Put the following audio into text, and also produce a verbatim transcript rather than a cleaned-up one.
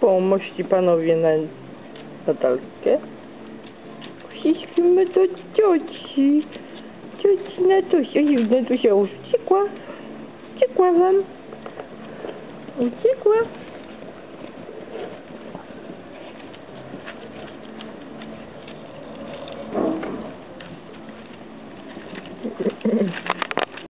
jaką mości panowie na Natalkę? Poszliśmy do cioci. Cioci Natusia. Oj, Natusia już uciekła. Uciekła wam. Uciekła.